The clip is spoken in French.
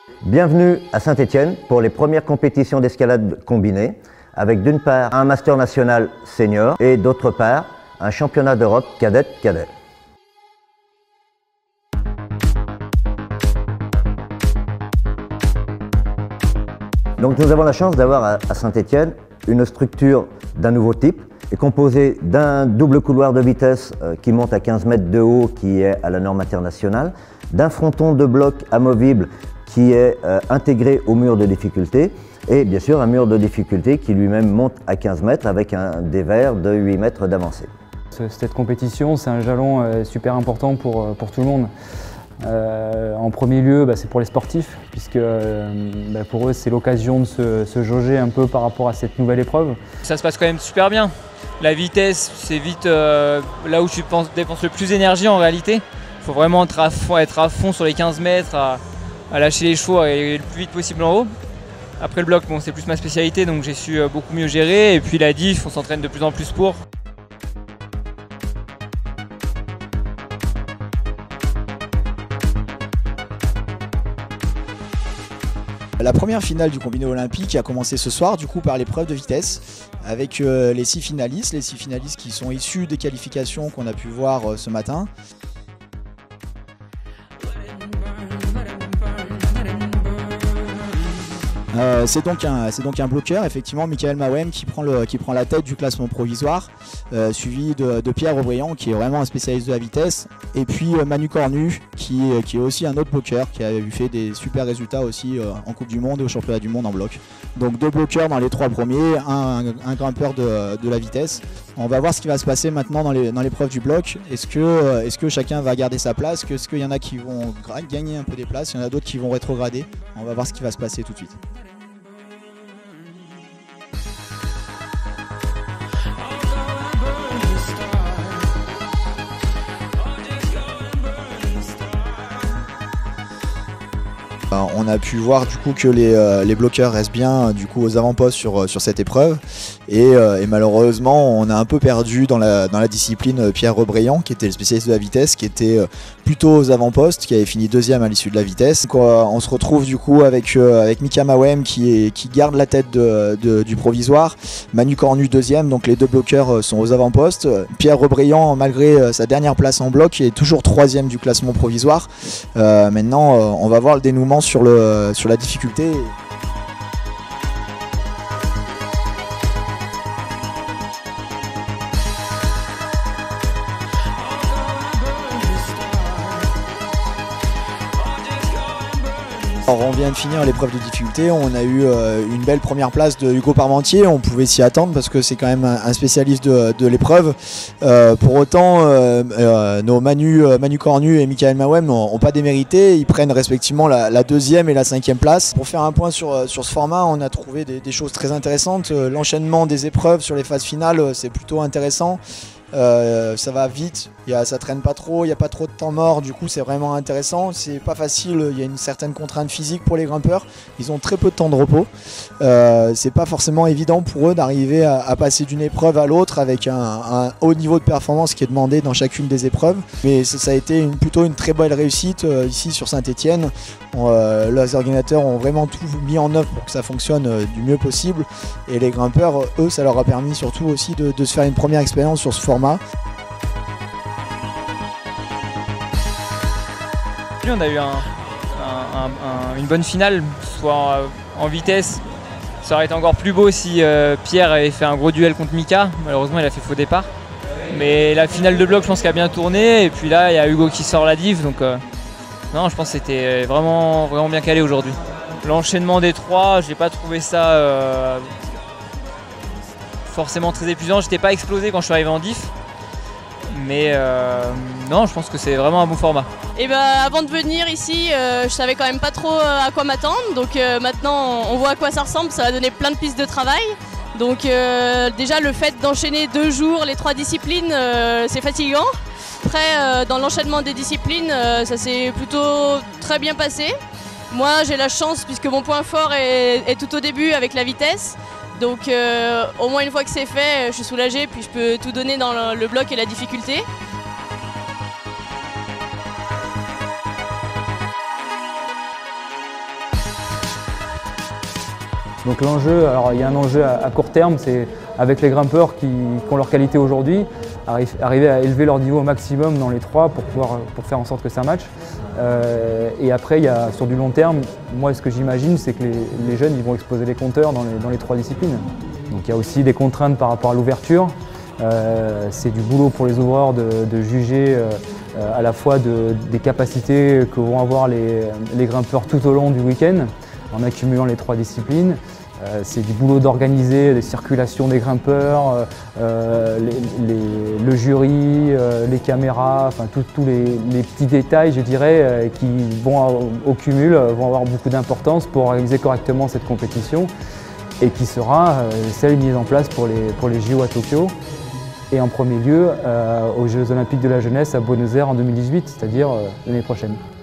Bienvenue à Saint-Étienne pour les premières compétitions d'escalade combinée, avec d'une part un master national senior et d'autre part un championnat d'Europe cadet-cadet. Donc nous avons la chance d'avoir à Saint-Étienne une structure d'un nouveau type, est composée d'un double couloir de vitesse qui monte à 15 mètres de haut, qui est à la norme internationale, d'un fronton de bloc amovible qui est intégré au mur de difficulté, et bien sûr un mur de difficulté qui lui-même monte à 15 mètres avec un dévers de 8 mètres d'avancée. Cette compétition, c'est un jalon super important pour tout le monde. En premier lieu, c'est pour les sportifs, puisque pour eux, c'est l'occasion de se jauger un peu par rapport à cette nouvelle épreuve. Ça se passe quand même super bien. La vitesse, c'est vite là où tu dépenses le plus d'énergie en réalité. Il faut vraiment être à fond sur les 15 mètres, à lâcher les chevaux et le plus vite possible en haut. Après le bloc, c'est plus ma spécialité, donc j'ai su beaucoup mieux gérer. Et puis la diff, on s'entraîne de plus en plus pour. La première finale du combiné olympique a commencé ce soir du coup par l'épreuve de vitesse avec les 6 finalistes qui sont issus des qualifications qu'on a pu voir ce matin. C'est donc un bloqueur, effectivement, Michael Mawem qui prend la tête du classement provisoire, suivi de Pierre Rebriand qui est vraiment un spécialiste de la vitesse, et puis Manu Cornu qui est aussi un autre bloqueur qui a fait des super résultats aussi en Coupe du Monde et au Championnat du Monde en bloc. Donc 2 bloqueurs dans les 3 premiers, un grimpeur de la vitesse. On va voir ce qui va se passer maintenant dans l'épreuve du bloc. Est-ce que chacun va garder sa place? Est-ce qu'il y en a qui vont gagner un peu des places? Il y en a d'autres qui vont rétrograder? On va voir ce qui va se passer tout de suite. On a pu voir du coup que les bloqueurs restent bien du coup aux avant-postes sur cette épreuve et malheureusement on a un peu perdu dans la discipline Pierre Rebriand qui était le spécialiste de la vitesse, qui était plutôt aux avant-postes, qui avait fini 2e à l'issue de la vitesse. Donc, on se retrouve du coup avec Mika Mawem qui garde la tête du provisoire, Manu Cornu 2e, donc les 2 bloqueurs sont aux avant-postes. Pierre Rebriand, malgré sa dernière place en bloc, est toujours 3e du classement provisoire. Maintenant on va voir le dénouement sur la difficulté. Alors on vient de finir l'épreuve de difficulté, on a eu une belle première place de Hugo Parmentier, on pouvait s'y attendre parce que c'est quand même un spécialiste de l'épreuve. Pour autant, nos Manu Cornu et Michael Mawem n'ont pas démérité, ils prennent respectivement la 2e et la 5e place. Pour faire un point sur ce format, on a trouvé des choses très intéressantes. L'enchaînement des épreuves sur les phases finales, c'est plutôt intéressant. Ça va vite, ça traîne pas trop, il n'y a pas trop de temps mort, du coup c'est vraiment intéressant. C'est pas facile, il y a une certaine contrainte physique pour les grimpeurs, ils ont très peu de temps de repos. C'est pas forcément évident pour eux d'arriver à passer d'une épreuve à l'autre avec un haut niveau de performance qui est demandé dans chacune des épreuves. Mais ça a été plutôt une très belle réussite ici sur Saint-Étienne. Les organisateurs ont vraiment tout mis en œuvre pour que ça fonctionne du mieux possible. Et les grimpeurs, eux, ça leur a permis surtout aussi de se faire une première expérience sur ce format. On a eu une bonne finale, soit en vitesse. Ça aurait été encore plus beau si Pierre avait fait un gros duel contre Mika. Malheureusement, il a fait faux départ. Mais la finale de bloc, je pense qu'elle a bien tourné. Et puis là, il y a Hugo qui sort la diff. Donc non, je pense que c'était vraiment bien calé aujourd'hui. L'enchaînement des 3, je n'ai pas trouvé ça forcément très épuisant. J'étais pas explosé quand je suis arrivé en diff. Mais non, je pense que c'est vraiment un bon format. Et avant de venir ici, je savais quand même pas trop à quoi m'attendre. Donc maintenant, on voit à quoi ça ressemble. Ça va donner plein de pistes de travail. Donc déjà, le fait d'enchaîner 2 jours les 3 disciplines, c'est fatigant. Après, dans l'enchaînement des disciplines, ça s'est plutôt très bien passé. Moi, j'ai la chance puisque mon point fort est tout au début avec la vitesse. Donc au moins une fois que c'est fait, je suis soulagée, puis je peux tout donner dans le bloc et la difficulté. Donc l'enjeu, alors il y a un enjeu à court terme, c'est avec les grimpeurs qui ont leur qualité aujourd'hui, arriver à élever leur niveau au maximum dans les 3 pour faire en sorte que ça matche. Et après, il y a, sur du long terme, moi ce que j'imagine, c'est que les jeunes ils vont exploser les compteurs dans les 3 disciplines. Donc il y a aussi des contraintes par rapport à l'ouverture. C'est du boulot pour les ouvreurs de juger à la fois des capacités que vont avoir les grimpeurs tout au long du week-end en accumulant les 3 disciplines. C'est du boulot d'organiser les circulations des grimpeurs, le jury, les caméras, enfin tous les petits détails, je dirais, qui vont au cumul, vont avoir beaucoup d'importance pour organiser correctement cette compétition et qui sera celle mise en place pour les JO à Tokyo et en premier lieu aux Jeux Olympiques de la Jeunesse à Buenos Aires en 2018, c'est-à-dire l'année prochaine.